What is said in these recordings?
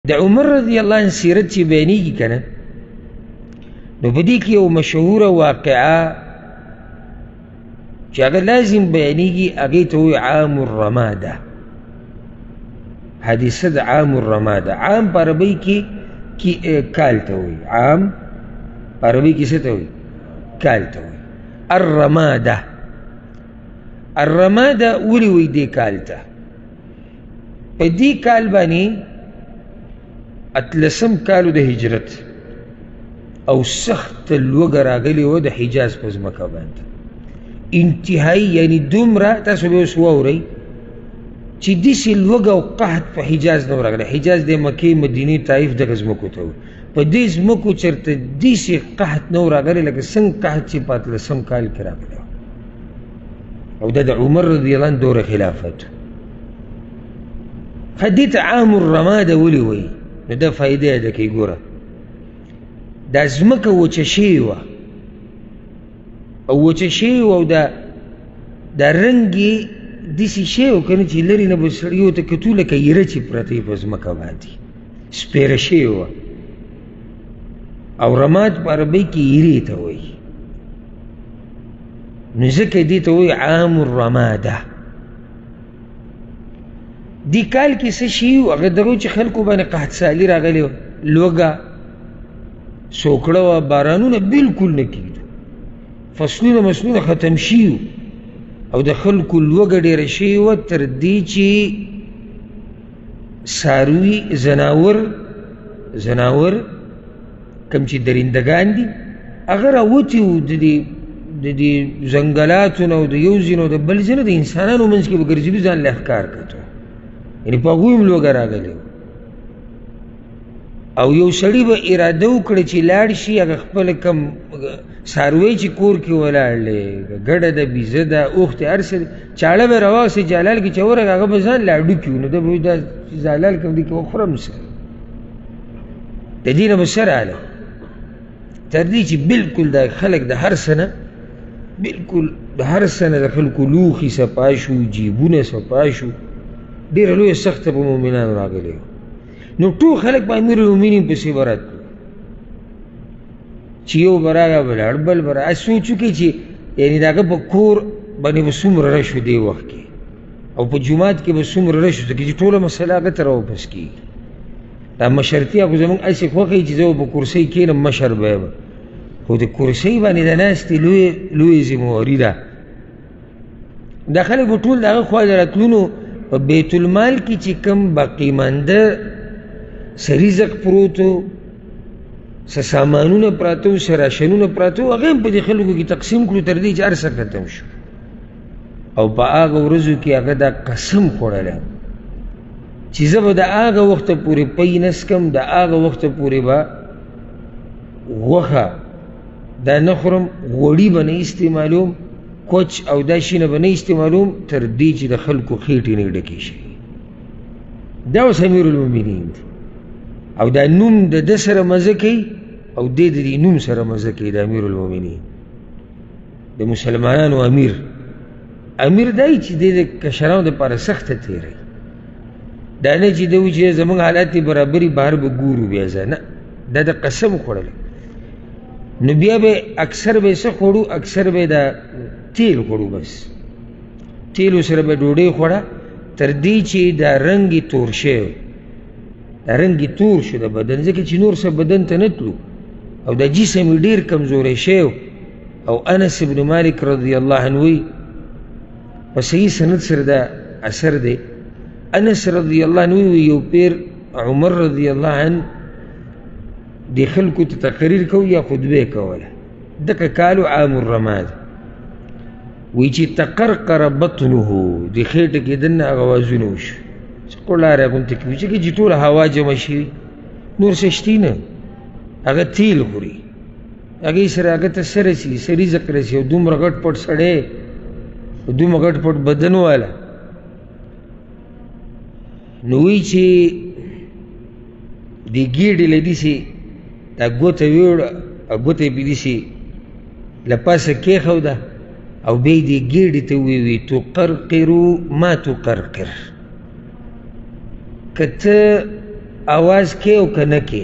د عمر رضی الله عنه سیرت چې بیانېږي که نه، نو په دې کې یو مشهوره واقعه چې هغه لازم بیانېږي، هغې ته وایي عام الرماده. حادثه د عام الرماده. عام په عربۍ کې کال ته وایي. عام په عربۍ کې څه ته وایي؟ کال ته وایي. الرماده. الرماده ولې وایي دې کال ته؟ په دې کال باندې اتلسم کالو د هجرت او سخت لوږه راغلې وه د حجاز په ځمکه باندې، انتهایی، یعنی دومره تاسو به اوس واورئ چې داسې لوږه او قحط په حجاز نه و راغلی. حجاز د مکې، مدینې، طایف دغه ځمکو ته و. په دې ځمکو چېرته داسې قحط نه و راغلی لکه څنګه قحط چې په اتلسم کال کې راغلی و. او دا د عمر رضی الله عنه دوره خلافت. دې ته عام الرماده ولې وایي؟ نو دا فایده یې ده کوي. ګوره دا ځمکه وچه شوې وه او وچه شوې وه او دا رنګ یې داسې شوی و که نه چې لرې نه به سړي ورته کتو لکه ایره چې پرته یې په ځمکه باندې سپېره شوې وه. او رماد په عربۍ کې ایرې ته وایي. نو ځکه دې ته وایي عام الرماده. دې کال کې څه شي و؟ هغه دغه چې خلکو باندې قحط سالي راغلی وه، لوږه، سوکړه وه، بارانونه بلکل نه کېدو، فصلونه مسلونه ختم شي وو او د خلکو لوږه ډېره شوې وه تر دې چې څاروي، زناور کوم چې درندګان دي هغه راوتي وو د دې ځنګلاتو نه او د یو ځای نه او د بل ځای نه، د انسانانو منځ کې به ګرځېدو، ځان له ښکار کتو، یعنې په هغوی هم لوږه راغلې وه. او یو سړي به اراده وکړه چې لاړ شي هغه خپله کم څاروی چې کور کې ولاړ دی، ګډه ده، بیزه ده، اوښ دی، هر څه دی، چاړه به راواخېستې جالال کې چې ورغی هغه به ځان لاډو کي وو. نو ده به وایي دا زالال کوم دې کې وخورم څه؟ د دې نه به څه راغله؟ تر دې چې بلکل دا خلک د هر څه نه، بلکل د هر څه نه د خلکو لوښي صفا شو، جیبونه صفا شو، ډېره لویه سخته په مؤمنانو راغلې وه. نو ټول خلک په امیر المؤمنین پسې به راتلو چې یو به راغی ولاړ، بل به راغی. سوچ وکړئ چې یعنې د هغه په کور باندې به څومره رش و دې وخت کې، او په جومات کې به څومره رش و چې ټوله مسله هغه ته راواپس کېږي. دا مشرتیا خو زمونږ هسې خوښ وي چې زه به په کرسۍ کښېنم، مشر به یم، خو د کرسۍ باندې د ناستې لویې ذمهواري ده. دا خلک به ټول د هغه خوا د راتلونو په بیت المال کې چې کوم باقیمانده څه رزق پروت و، څه سامانونه پراته و، څه راشنونه پراته و، هغه هم په دې خلکو کې تقسیم کړو تر دې چې هر څه ختم شو. او په هغه ورځو کې هغه دا قسم خوړلی چې زه به د هغه وخته پورې پی نه څکم، د هغه وخته پورې به غوښه دا نه خورم، غوړي به نه استعمالوم، کوچ او دا شیونه به نه استعمالوم تر دې چې د خلکو خېټې نه ډکې شي. دا اوس امیر المؤمنین دی او دا نوم د ده سره مزه کوي او دی د دې نوم سره مزه کوي. د امیر المؤمنین، د مسلمانانو امیر دی چې دی د کشرانو دپاره سخته تېروي. دا نه چې دی وایي چې زموږ حالات دې برابري، بهر به ګورو بیا ځه، نه، دا د قسم خوړلی. نو بیا به اکثر به څه خوړو؟ اکثر به دا تیل خوړو، بس تیلو سره به ډوډۍ خوړه تر دې چې دا رنګ یې تور شوی، دا رنګ یې تور شو د بدن، ځکه چې نور څه بدن ته نه تلو او دا جسم یې ډېر کمزوری شوی. او انس ابن مالک رضی الله عنه وایي، په صحیح سند سره دا اثر دی، انس رضی الله عنه وایي یو پیر عمر رضی الله عنه د خلکو ته تقریر کو یا خطبه کوله، دغه کالو عام الرماد. وایي چې تقرقر بطنه، د خېټه کې دننه هغه اوازونه وشو چې قوړاره غوندې کوي، چې ټوله هوا جمع شوي، نور څه شتي نه، هغه تیل خوري، هغې سره هغه ته څه رسي، څه رزق رسي، او دومره غټ پټ سړی، دومره غټ پټ بدن والا. نو وایي چې د ګېډې له داسې دا ګوته ویوړه او ګوته یې پې داسې له پاسه کېښوده او بیا یې دې ګېډې ته وویل تقرقرو ما تقرقر، که ته آواز کې او که نه کې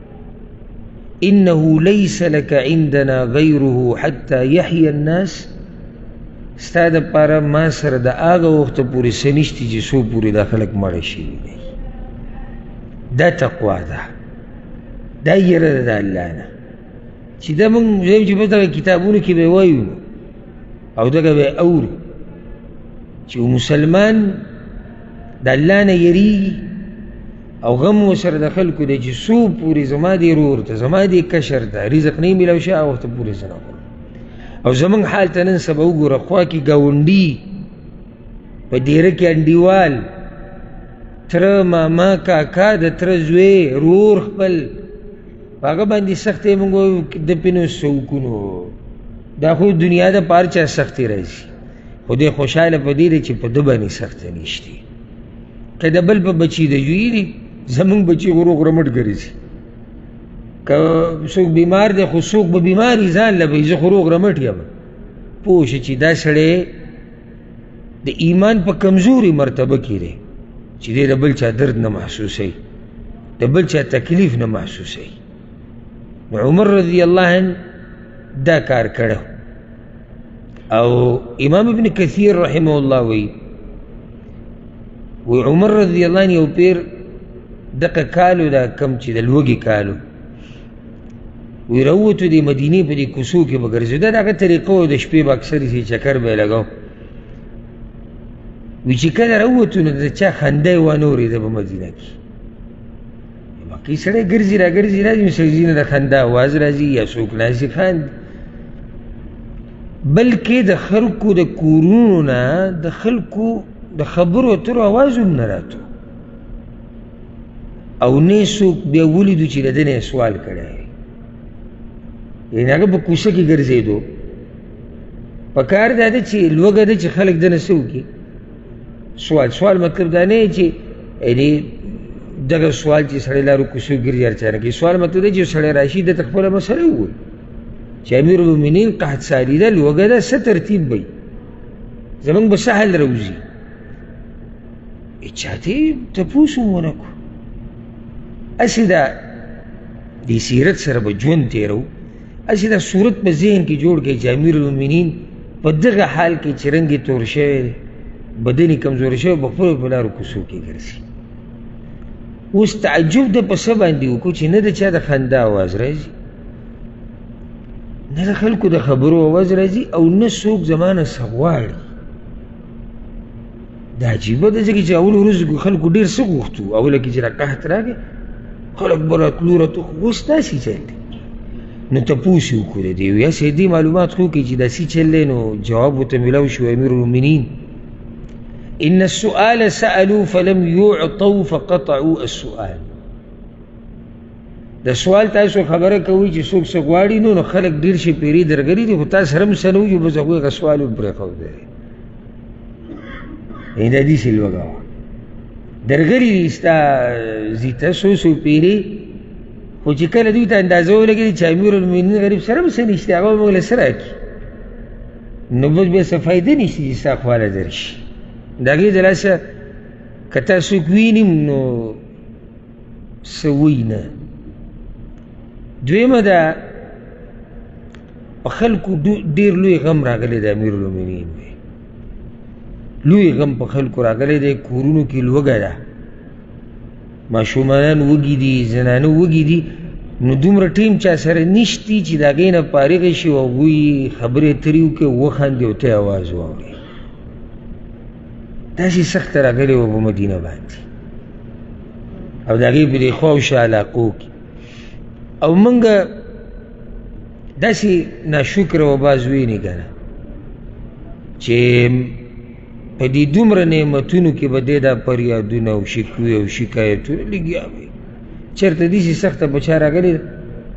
انه ليس لك عندنا غيره حتى يحيى الناس ستا دپاره ما سره د هغه وخته پورې څه نشته چې څو پورې دا خلک مړه شوي دي دا تقوا ده دا یره ده د الله نه چې دا موږ وایم چې په دغه کتابونو کې به وایو او دغه به اورو چې مسلمان د الله نه یریږي او غم ورسره د خلکو دی چې څو پورې زما دې ورور ته زما دې کشر ته رزق نه میلاو شي هغه وخته پورې زه نه خورم او زمونږ حال ته نن سبا وګوره خوا کې ګاونډي په ډیره کې انډیوال تره ماما کاکا د تره زوی رور خپل په هغه باندې سختۍ موږ وایو د پینو سوکونو دا خو دنیا د پار چا سختۍ راځي خو دې خوشحاله په دې دی چې په ده باندې سخته نشتي که د بل په بچي د جویي دي زمونږ بچي غروغ رمټ ګرځي که څوک بیمار دی خو څوک به بیمار وي ځان له به زه خو روغ رمټ یم پوه شه چې دا سړی د ایمان په کمزوري مرتبه کې دی چې دی د بل چا درد نه محسوسوي د بل چا تکلیف نه محسوسوي نو عمر رضی الله عنه دا کار کړو او امام ابن کثیر رحمه الله وی عمر رضی الله عنه یو پیر دغه کالو دا کم چې د لوږې کالو وی راووتو د مدینې په دې کوڅو کې به ګرځېدو دا دغه طریقه و د شپې به اکثر یې چکر به یې لګاو وی چې کله راووتو نو د چا خنده یې وانه اورېده په مدینه کې باقي سړی ګرځي را ګرځي راځي نو سړي نه د خنده اواز راځي یا څوک ناستې خاندي بلکې د خلکو د کورونو نه د خلکو د خبرو اترو اواز هم نه راتو او نه څوک بیا ولیدو چې د ده نه سوال کړی یعنې هغه په کوڅه کې ګرځېدو په کار دا ده چې لوږه ده چې خلک دنه څه وکړي سوال مطلب دا نه چې یعنې دغه سوال چې سړی لارو کوڅو ګرځي هر چا نه کوي سوال مطلب دی چې سړی راشي ده ته خپله مسله ووایي چې امیر المؤمنین قحط ساري ده لوږه ده څه ترتیب به زمونږ به څه حل راوځي چا ته تپوس هم ونه کړو هسې دا دې سیرت سره به ژوند تېرو هسې دا صورت په ذهن کې جوړ کړئ چې امیر المؤمنین په دغه حال کې چې رنګ یې تور شوی دی بدن یې کمزوری شوی په خپلو په لارو کوڅو کې ګرځي اوس تعجب ده په څه باندې وکړو چې نه د چا د خندا اواز راځي نه د خلکو د خبرو اواز راځي او نه څوک زما نه څه غواړي دا عجیبه ده ځکه چې اولو ورځو خلکو ډېر څه غوښتو اوله کې چې را قحط راغی خلک به راتلو اوس داسې چل دی نو تپوس یې وکړو د دې یا سې دې معلومات خو وکړي چې داسې چل دی نو جواب ورته میلاو شو امیر المؤمنین ان السؤال سألوا فلم يعطوا فقطعوا السؤال د سوال تاسو خبره کوي چې څوک څه غواړي نو خلک ډېر شي پیري درګري دي خو تاسو سره هم څه نه وي بس هغوی هغه سوال هم پرېښودی یعنې د دې سې لوږه وه درګري دي ستا زیته څو پیري خو چې کله دوی ته اندازه ولګېدي چې امیر المؤمنین غریب سره هم څه نشته هغه به موږ له څه راکړي نو بس بیا څه فایده نشته چې ستا خواله درشي د هغې د لاسه که تا څوک وینم نو څه وایي نه دویمه ده په خلکو ډېر لوی غم راغلی د امیر المؤمنین دی لوی غم په خلکو راغلی دی کورونو کې لوږه ده ماشومان وږي دي زنانه وږي دي نو دومره ټیم چا سره نشتي چې د هغې نه فارغ شي او هغوی خبرې اترې وکړي وخاندي او ته یې اواز واورې داسې سخته راغلې وه په مدینه باندې او د هغې په دې خوا او شا علاقو کې او موږ داسې ناشکره و باز وینې که نه چې په دې دومره نعمتونو کې به دی دا فریادونه او شکوې او شکایتونه لګیا وي چېرته داسې سخته په چا راغلې ده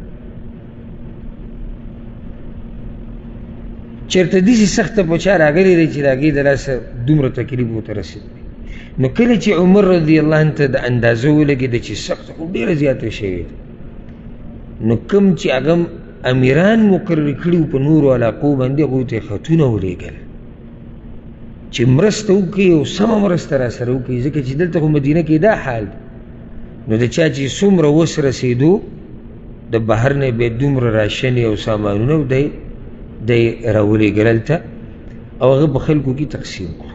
چېرته داسې سخته په چا راغلې دی چې د هغې د لاسه دومره تکلیف ورته رسېدلی نو کله چې عمر رضی الله عنه ته د اندازه ولګېده چې سخته خو ډېره زیاته شوې ده نو کوم چې هغه امیران مقرر کړي وو په نورو علاقو باندې هغوی ته یې خطونه ولېږل چې مرسته وکړي او سمه مرسته را سره وکړي ځکه چې دلته خو مدینه کې دا حال دی نو د چا چې څومره وس رسېدو د بهر نه به دومره راشنې او سامانونه دی راولېږل هلته او هغه په خلکو کې تقسیم کړو.